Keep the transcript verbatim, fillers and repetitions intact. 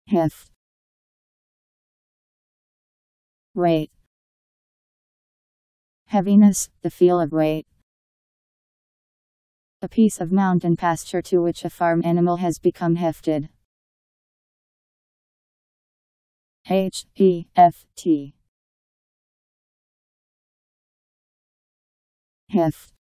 Heft. Rate. Heaviness, the feel of weight. A piece of mountain pasture to which a farm animal has become hefted. H E F T. Heft.